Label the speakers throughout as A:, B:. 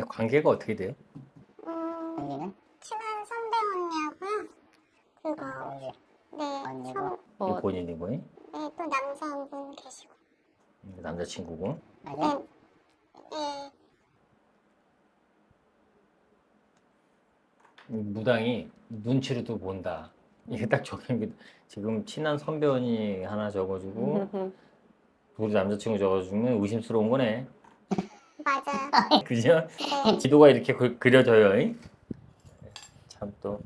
A: 관계가 어떻게 돼요?
B: 언니는?
C: 친한 선배 언니하고요. 그리고 네,
B: 언니고.
A: 본인이고,
C: 네, 또 남자 한 분 계시고.
A: 남자친구고.
B: 맞아?
C: 네.
A: 무당이 눈치로도 본다. 이게 딱 적힌 게 지금 친한 선배언니 하나 적어주고 우리 남자친구 적어주면 의심스러운 거네.
C: 맞아요.
A: 그죠?
C: 네.
A: 지도가 이렇게 그려져요. 이? 참 또.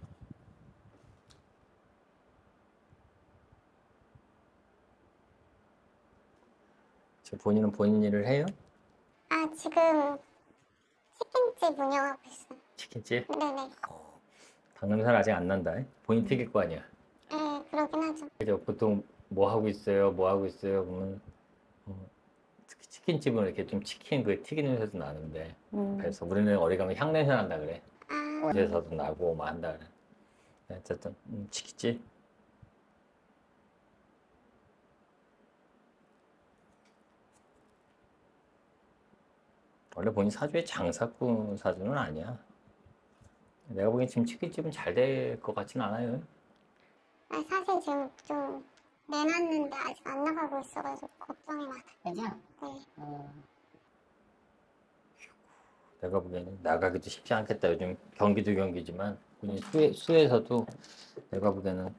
A: 본인은 본인 일을 해요?
C: 아, 지금 치킨집 운영하고 있어요.
A: 치킨집?
C: 네네.
A: 당냄새는 아직 안 난다. 본인 튀길 거 아니야.
C: 네, 그러긴 하죠.
A: 그죠? 보통 뭐 하고 있어요? 뭐 하고 있어요? 보면 특히 치킨집은 이렇게 좀 치킨 그 튀긴 냄새도 나는데 그래서 우리는 어디 가면 향 냄새 난다 그래.
C: 아,
A: 집에서도 나고 뭐 한다 그래. 어쨌든 치킨집. 원래 본인 사주에 장사꾼 사주는 아니야. 내가 보기엔 지금 치킨집은 잘 될 것 같진 않아요.
C: 아니, 사실 지금 좀 내놨는데 아직 안 나가고 있어가지고 걱정이 많아요.
B: 그죠?
C: 네.
A: 내가 보기에는 나가기도 쉽지 않겠다. 요즘 경기도 경기지만 본인 수에서도 내가 보기에는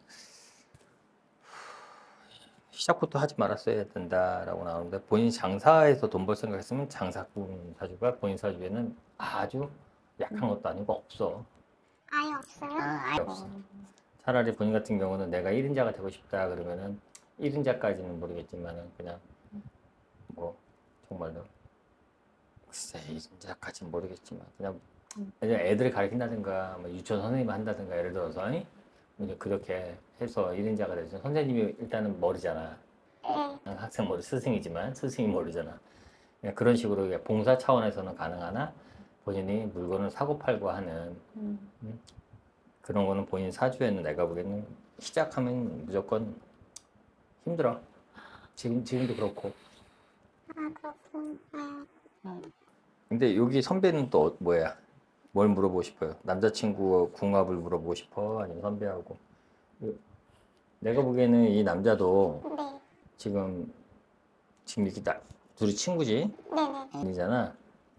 A: 시작부터 하지 말았어야 된다라고 나오는데 본인 장사에서 돈 벌 생각했으면 장사꾼 사주가 본인 사주에는 아주 약한 것도 아니고 없어.
C: 아예 없어요?
B: 아이고.
A: 없어. 차라리 본인 같은 경우는 내가 1인자가 되고 싶다 그러면은 1인자까지는 모르겠지만은 그냥 뭐 정말로 글쎄 1인자까지는 모르겠지만 그냥 애들을 가르친다든가 뭐 유치원 선생님을 한다든가 예를 들어서 이제 그렇게 해서 1인자가 되죠. 선생님이 일단은 모르잖아.
C: 네.
A: 학생 모르 스승이지만 스승이 모르잖아. 그냥 그런 식으로 봉사 차원에서는 가능하나 본인이 물건을 사고 팔고 하는 그런 거는 본인 사주에는 내가 보기에는 시작하면 무조건 힘들어. 지금도 그렇고.
C: 아, 그렇구나.
A: 근데 여기 선배는 또 뭐야? 뭘 물어보고 싶어요? 남자친구 궁합을 물어보고 싶어? 아니면 선배하고? 내가 보기에는 이 남자도
C: 네.
A: 지금 이렇게 둘이 친구지?
C: 네네.
A: 이잖아.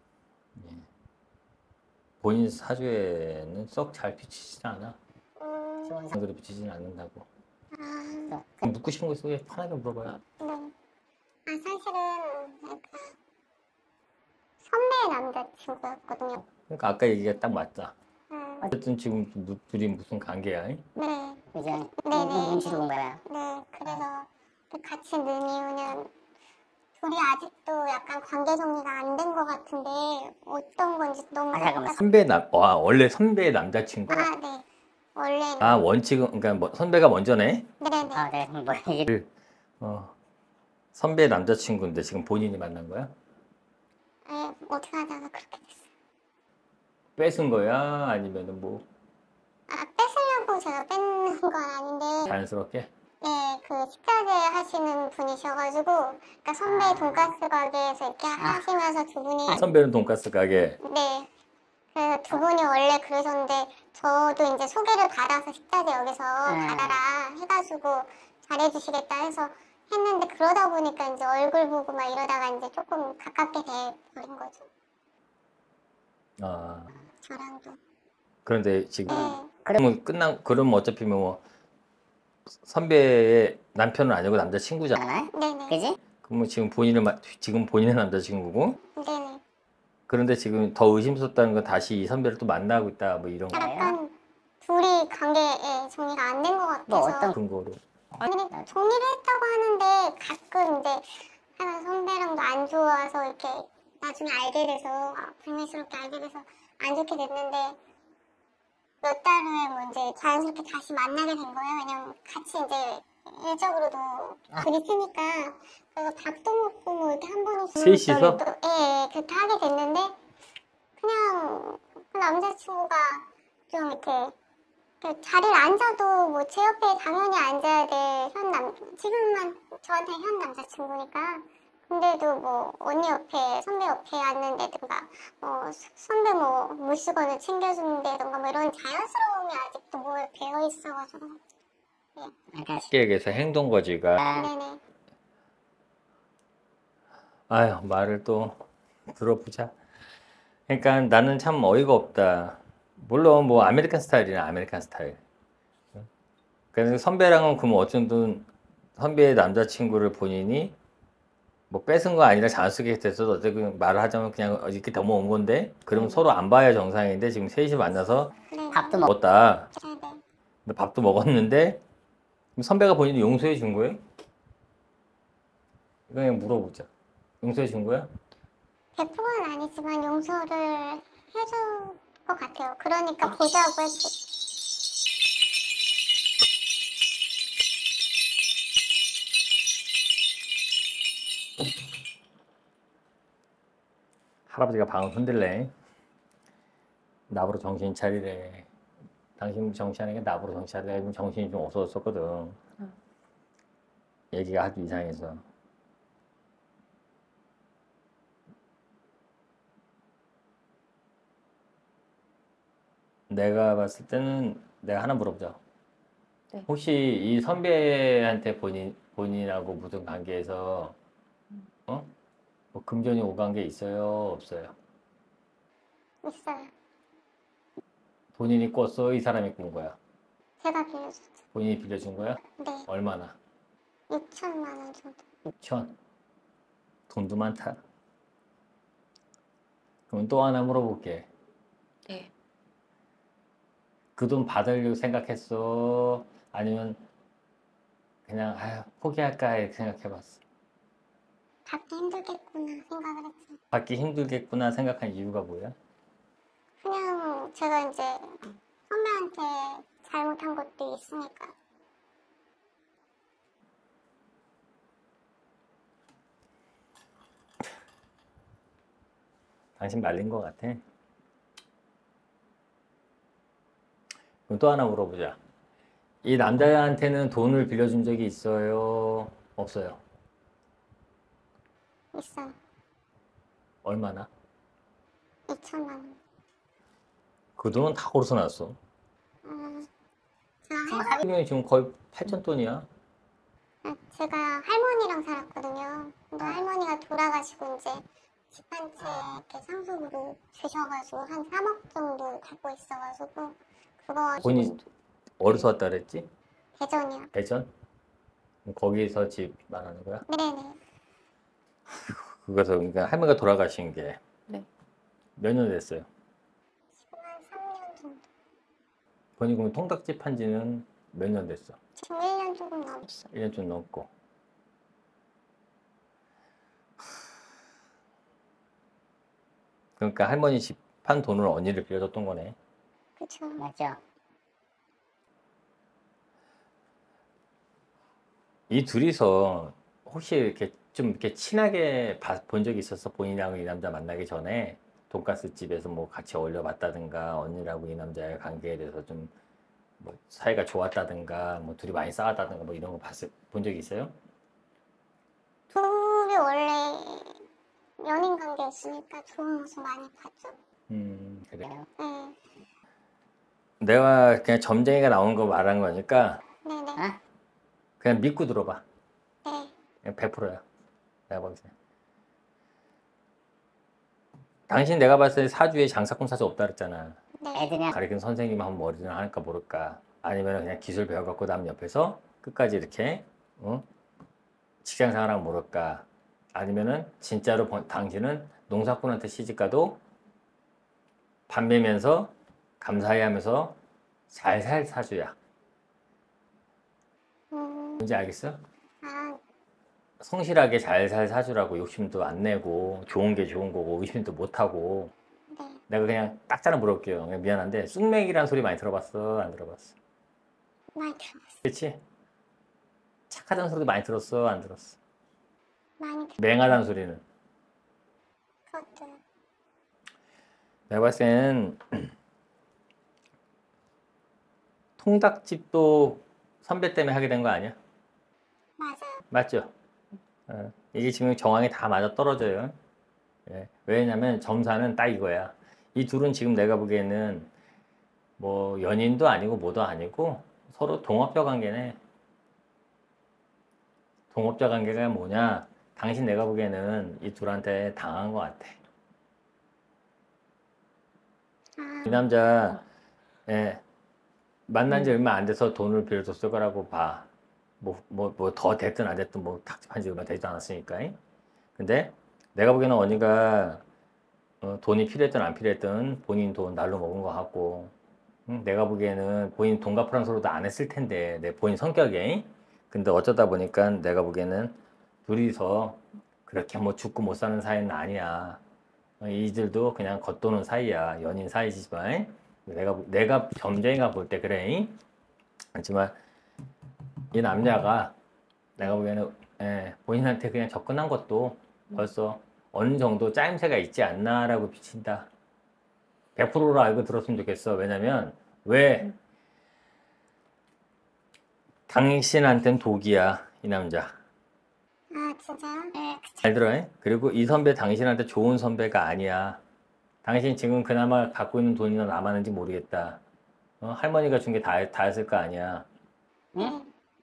A: 본인 사주에는 썩 잘 비치진 않아.
B: 좋은
A: 그대로 비치진 않는다고.
C: 아,
A: 묻고 싶은 거 있으면 편하게 물어봐요.
C: 네. 아, 사실은 약간 선배의 남자친구였거든요.
A: 그러니까 아까 얘기가 딱 맞다.
C: 음,
A: 어쨌든 지금 둘이 무슨 관계야?
C: 네.
B: 그죠?
C: 네네.
B: 눈치도 본 거야.
C: 네. 그래서 같이 는 이유는 둘이 아직도 약간 관계 정리가 안 된 것 같은데 어떤 건지 너무
B: 잠깐만.
A: 원래 선배의 남자친구?
C: 아, 네. 원래는
A: 원칙은 그러니까 뭐 선배가 먼저네.
C: 네네.
B: 아, 내가 뭐 얘기
A: 선배의 남자친구인데 지금 본인이 만난 거야?
C: 네, 어떻게 하다가 그렇게 됐어요.
A: 뺏은 거야? 아니면은 뭐
C: 아, 뺏으려고 제가 뺏는 건 아닌데
A: 자연스럽게?
C: 네, 그 식자재 하시는 분이셔가지고 그러니까 선배 돈가스 가게에서 이렇게 하시면서 두 분이
A: 선배는 돈가스 가게.
C: 네. 그래서 두 분이 원래 그러셨는데 저도 이제 소개를 받아서 식자재 여기서 받아라 해가지고 잘해주시겠다 해서 했는데 그러다 보니까 이제 얼굴 보고 막 이러다가 이제 조금 가깝게 돼버린 거죠. 저랑도.
A: 그런데 지금
C: 네.
A: 그러면 어차피 뭐 선배의 남편은 아니고 남자친구잖아.
B: 알아요?
C: 네네.
B: 그지?
A: 그러면 지금 지금 본인의 남자친구고
C: 네네.
A: 그런데 지금 더 의심스럽다는 건 다시 이 선배를 또 만나고 있다 뭐 이런 거.
C: 약간 둘이 관계에 정리가 안 된 것 같아서
B: 뭐 어떤
A: 근거로.
C: 아니 정리를 했다고 하는데 가끔 이제 하나 선배랑도 안 좋아서 이렇게 나중에 알게 돼서 불미스럽게 알게 돼서 안 좋게 됐는데 몇 달 후에 뭐 이제 자연스럽게 다시 만나게 된 거예요. 왜냐면 같이 이제 일적으로도 그리스니까 그래서 밥도 먹고 뭐 이렇게 한 번씩
A: 셋이서?
C: 예, 그렇게 하게 됐는데 그냥 그 남자친구가 좀 이렇게 그 자리를 앉아도 뭐 제 옆에 당연히 앉아야 될 지금만 저한테 현 남자친구니까 근데도 뭐 언니 옆에 선배 옆에 앉는다든가 선배 뭐 물수건을 챙겨주는다든가 뭐 이런 자연스러움이 아직도 뭐에 배어 있어가지고.
B: 그러니까
A: 쉽게 얘기해서 행동 거지가
C: 네네.
A: 아유 말을 또 들어보자. 그러니까 나는 참 어이가 없다. 물론 뭐 아메리칸 스타일이나 아메리칸 스타일. 그래서 선배랑은 그럼 어쨌든 선배의 남자친구를 본인이 뭐 뺏은 거 아니라 자연스럽게 됐어도 어쨌든 말을 하자면 그냥 이렇게 넘어온 건데 그럼 서로 안 봐야 정상인데 지금 셋이 만나서
C: 네.
B: 밥도 먹
A: 먹었다.
C: 네네.
A: 근데 밥도 먹었는데 그럼 선배가 본인이 용서해 준 거예요? 이거 그냥 물어보자. 용서해 준 거야?
C: 100%는 아니지만 용서를 해줄 것 같아요. 그러니까 보자고 했지.
A: 할아버지가 방을 흔들래. 나보러 정신 차리래. 당신 정신 차리게 나보러 정신 차리래. 정신이 좀 없어졌었거든. 얘기가 아주 이상해서. 내가 봤을 때는 내가 하나 물어보자.
D: 네.
A: 혹시 이 선배한테 본인하고 무슨 관계에서 뭐 금전이 오간 게 있어요? 없어요?
C: 있어요.
A: 본인이 꿨어? 이 사람이 꾼 거야?
C: 제가 빌려줬죠.
A: 본인이 빌려준 거야?
C: 네.
A: 얼마나?
C: 6천만 원 정도.
A: 6천? 돈도 많다. 그럼 또 하나 물어볼게.
D: 네.
A: 그 돈 받으려고 생각했어? 아니면 그냥 아유, 포기할까 이렇게 생각해봤어?
C: 받기 힘들겠구나 생각을 했지.
A: 받기 힘들겠구나 생각한 이유가 뭐야?
C: 그냥 제가 이제 선배한테 잘못한 것도 있으니까.
A: 당신 말린 것 같아. 그럼 또 하나 물어보자. 이 남자한테는 돈을 빌려준 적이 있어요? 없어요?
C: 있어요.
A: 얼마나?
C: 2천만 원.
A: 그 돈은 다 걸어서 놨어.
C: 제가,
A: 지금 거의 8천 돈이야.
C: 제가 할머니랑 살았거든요. 근데 할머니가 돌아가시고 이제 집 한 채 이렇게 상속으로 주셔가지고 한 3억 정도 갖고 있어가지고 그거
A: 본인 어디서 왔다 그랬지?
C: 대전이요.
A: 대전? 그럼 거기서 집 말하는 거야?
C: 네네.
A: 그래서 그러니까 할머니가 돌아가신 게 몇
D: 네.
A: 년 됐어요?
C: 지금 한 3년 정도.
A: 본인 그럼 통닭집 한 지는 몇 년 됐어?
C: 지금 1년 조금 넘었어요.
A: 1년 좀 넘고. 그러니까 할머니 집 판 돈을 언니를 빌려줬던 거네.
C: 그쵸.
B: 맞죠?
A: 이 둘이서 혹시 이렇게 좀 이렇게 친하게 본 적이 있었어? 본인하고 이 남자 만나기 전에 돈가스 집에서 뭐 같이 어울려 봤다든가 언니라고 이 남자의 관계에 대해서 좀 뭐 사이가 좋았다든가 뭐 둘이 많이 싸웠다든가 뭐 이런 거 본 적이 있어요?
C: 둘이 원래 연인 관계였으니까 좋은 모습 많이 봤죠.
A: 그래.
C: 네.
A: 내가 그냥 점쟁이가 나온 거 말한 거니까
C: 네네.
B: 어?
A: 그냥 믿고 들어봐.
C: 네.
A: 그냥 100%야. 내가 봤을 때. 당신 내가 봤을 때 사주에 장사꾼 사주 없다 그랬잖아.
C: 네.
B: 애들이랑
A: 가르치는 선생님 한번 머리를 할까 모를까. 아니면 그냥 기술 배워갖고 남 옆에서 끝까지 이렇게 직장 생활하면 모를까. 아니면은 진짜로 당신은 농사꾼한테 시집가도 반매면서 감사해 하면서 잘 살 사주야. 뭔지 알겠어?
C: 아,
A: 성실하게 잘 살 사주라고 욕심도 안 내고 좋은 게 좋은 거고 의심도 못 하고.
C: 네.
A: 내가 그냥 딱 잘라 물어볼게요. 그냥 미안한데 쑥맥이라는 소리 많이 들어봤어? 안 들어봤어?
C: 많이 들어봤어요.
A: 그렇지? 착하다는 소리도 많이 들었어? 안 들었어?
C: 많이 들어봤어요.
A: 맹하다는 소리는?
C: 그것도.
A: 내가 봤을 때는 통닭집도 선배 때문에 하게 된 거 아니야?
C: 맞아요.
A: 맞죠? 이게 지금 정황이 다 맞아 떨어져요. 예. 왜냐면 점사는 딱 이거야. 이 둘은 지금 내가 보기에는 뭐 연인도 아니고 뭐도 아니고 서로 동업자 관계네. 동업자 관계가 뭐냐? 당신 내가 보기에는 이 둘한테 당한 것 같아. 이 남자 예, 만난 지 얼마 안 돼서 돈을 빌려줬을 거라고 봐. 뭐 더 됐든 안 됐든 뭐 탁집한 지 얼마 되지도 않았으니까. 근데 내가 보기에는 언니가 돈이 필요했든 안 필요했든 본인 돈 날로 먹은 것 같고, 내가 보기에는 본인 돈 갚으라는 소리도 안 했을 텐데 내 본인 성격에. 근데 어쩌다 보니까 내가 보기에는 둘이서 그렇게 뭐 죽고 못 사는 사이는 아니야. 이들도 그냥 겉도는 사이야. 연인 사이지만 내가 점쟁이가 볼 때 그래. 하지만 이 남자가 내가 보기에는 본인한테 그냥 접근한 것도 벌써 어느 정도 짜임새가 있지 않나라고 비친다. 100%로 알고 들었으면 좋겠어. 왜냐면 왜 당신한텐 독이야, 이 남자.
C: 아, 진짜요? 네.
A: 잘 들어. 그리고 이 선배 당신한테 좋은 선배가 아니야. 당신 지금 그나마 갖고 있는 돈이나 남았는지 모르겠다. 할머니가 준 게 다였을 거 아니야.
C: 네.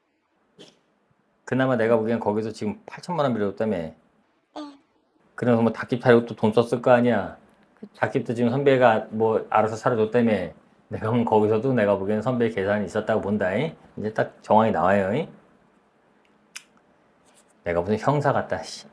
A: 그나마 내가 보기엔 거기서 지금 8천만 원 빌려줬다며.
C: 네.
A: 그래서 뭐 닭집 차리고 또 돈 썼을 거 아니야. 닭집도 지금 선배가 뭐 알아서 차려줬다며. 내가 보면 거기서도 내가 보기엔 선배의 계산이 있었다고 본다. 이제 딱 정황이 나와요. 내가 무슨 형사 같다. 씨.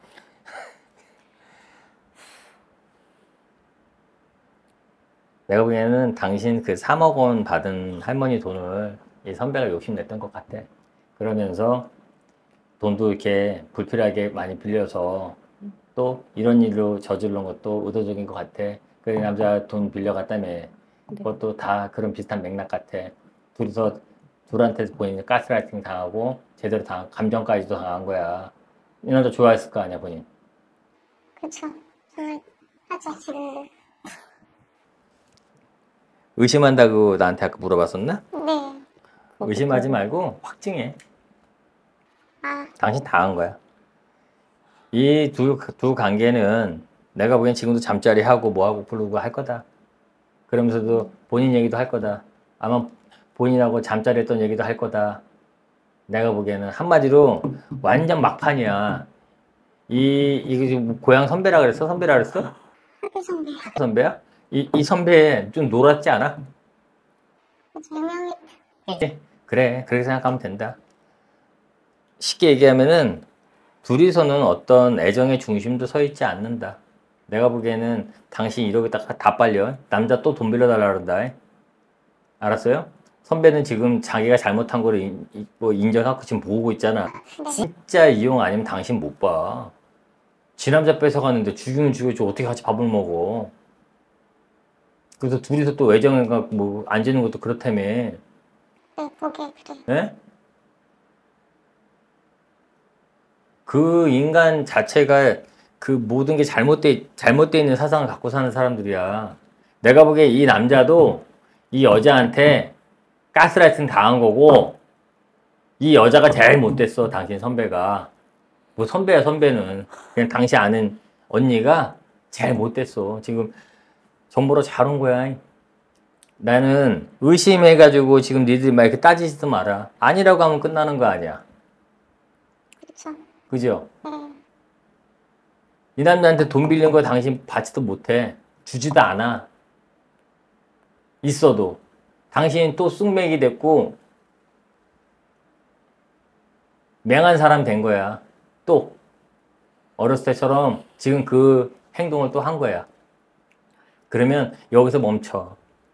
A: 내가 보기에는 당신 그 3억 원 받은 할머니 돈을 이 선배가 욕심냈던 것 같아. 그러면서 돈도 이렇게 불필요하게 많이 빌려서 또 이런 일로 저지른 것도 의도적인 것 같아. 그 남자 돈 빌려갔다며. 그것도 다 그런 비슷한 맥락 같아. 둘한테 본인이 가스라이팅 당하고 제대로 감정까지도 당한 거야. 이 남자 좋아했을 거 아니야, 본인.
C: 그쵸. 하죠, 지금.
A: 의심한다고 나한테 아까 물어봤었나?
C: 네.
A: 의심하지 말고 확증해.
C: 아,
A: 당신 당한 거야. 이 두 관계는 내가 보기엔 지금도 잠자리 하고 뭐하고 부르고 할 거다. 그러면서도 본인 얘기도 할 거다. 아마 본인하고 잠자리 했던 얘기도 할 거다. 내가 보기에는 한마디로 완전 막판이야. 이게 지금 고향 선배라 그랬어? 선배라 그랬어?
C: 학교 선배.
A: 선배야? 이 선배 좀 놀았지 않아?
C: 유명해.
A: 그래, 그렇게 생각하면 된다. 쉽게 얘기하면은 둘이서는 어떤 애정의 중심도 서 있지 않는다. 내가 보기에는 당신 이러겠다가 다 빨려. 남자 또 돈 빌려달라 그런다. 알았어요? 선배는 지금 자기가 잘못한 거를 뭐 인정하고 지금 보고 있잖아.
C: 네.
A: 진짜 이용 아니면 당신 못 봐. 지 남자 뺏어가는데 죽이면 죽여줘. 어떻게 같이 밥을 먹어. 그래서 둘이서 또 애정을 뭐 앉는 것도 그렇다며.
C: 네, 보기에 그래.
A: 예? 그 인간 자체가 그 모든 게 잘못돼 있는 사상을 갖고 사는 사람들이야. 내가 보기에 이 남자도 이 여자한테 가스라이팅 당한 거고, 이 여자가 제일 못됐어, 당신 선배가. 뭐 선배야, 선배는. 그냥 당시 아는 언니가 제일 못됐어. 지금 정보로 잘 온 거야. 나는 의심해가지고 지금 니들이 막 이렇게 따지지도 마라. 아니라고 하면 끝나는 거 아니야.
C: 그쵸.
A: 그죠?
C: 네.
A: 이 남자한테 돈 빌린 거 당신 받지도 못해. 주지도 않아. 있어도. 당신 또 쑥맥이 됐고, 맹한 사람 된 거야. 또. 어렸을 때처럼 지금 그 행동을 또 한 거야. 그러면 여기서 멈춰.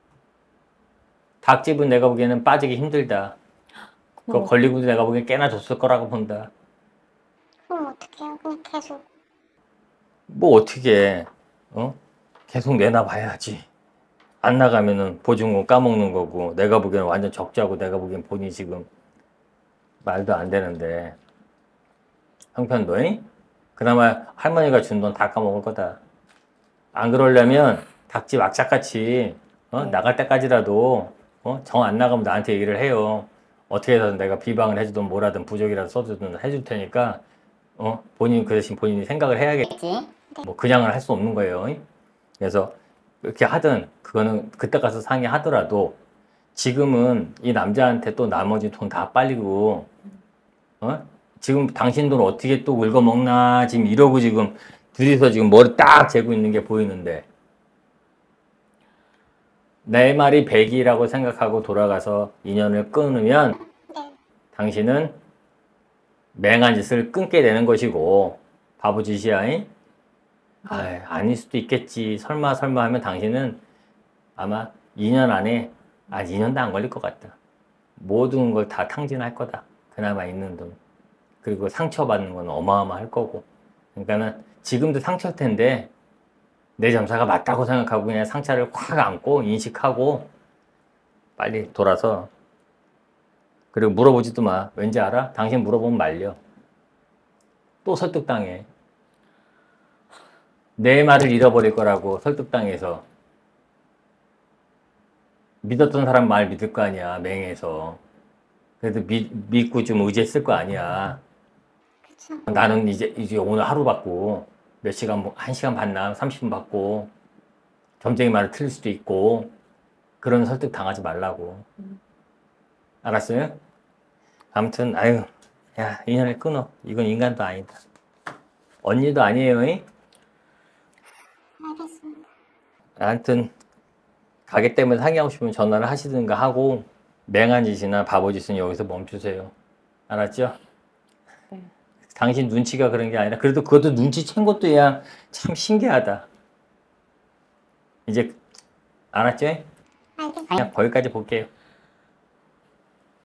A: 닭집은 내가 보기에는 빠지기 힘들다. 그거 걸리고도 내가 보기엔 꽤나 줬을 거라고 본다.
C: 그럼 어떡해요? 그냥 계속.
A: 뭐 어떻게 해? 계속 내놔봐야지. 안 나가면은 보증금 까먹는 거고, 내가 보기에는 완전 적자고, 내가 보기엔 본인이 지금 말도 안 되는데 형편도 그나마 할머니가 준 돈 다 까먹을 거다. 안 그러려면 닭집 악착같이 나갈 때까지라도 정 안 나가면 나한테 얘기를 해요. 어떻게 해서 내가 비방을 해주든 뭐라든 부적이라도 써주든 해줄 테니까 본인 그 대신 본인이 생각을 해야겠지.
B: 있지.
A: 뭐 그냥은 할 수 없는 거예요. 그래서 그렇게 하든 그거는 그때 가서 상의하더라도 지금은 이 남자한테 또 나머지 돈 다 빨리고 지금 당신 돈 어떻게 또 긁어먹나 지금 이러고 지금 둘이서 지금 머리 딱 재고 있는 게 보이는데 내 말이 100이라고 생각하고 돌아가서 인연을 끊으면
C: 네.
A: 당신은 맹한 짓을 끊게 되는 것이고 바보짓이야. 아닐 수도 있겠지. 설마 하면 당신은 아마 2년 안에 2년도 안 걸릴 것 같다. 모든 걸 다 탕진할 거다. 그나마 있는 돈. 그리고 상처받는 건 어마어마할 거고. 그러니까는 지금도 상처일 텐데 내 점사가 맞다고 생각하고 그냥 상처를 확 안고 인식하고 빨리 돌아서 그리고 물어보지도 마. 왠지 알아? 당신 물어보면 말려. 또 설득당해. 내 말을 잃어버릴 거라고 설득당해서 믿었던 사람 말 믿을 거 아니야. 맹해서. 그래도 믿고 좀 의지했을 거 아니야.
C: 그쵸.
A: 나는 이제 오늘 하루 받고 몇 시간, 1시간 받나 30분 받고 점쟁이 말을 틀릴 수도 있고 그런 설득 당하지 말라고. 알았어요? 아무튼 야 인연을 끊어. 이건 인간도 아니다. 언니도 아니에요.
C: 알겠습니다.
A: 아무튼 가게 때문에 상의하고 싶으면 전화를 하시든가 하고 맹한 짓이나 바보 짓은 여기서 멈추세요. 알았죠?
D: 네.
A: 당신 눈치가 그런 게 아니라 그래도 그것도 눈치챈 것도 야 참 신기하다. 이제 알았죠?
C: 알겠습니다.
A: 그냥 거기까지 볼게요.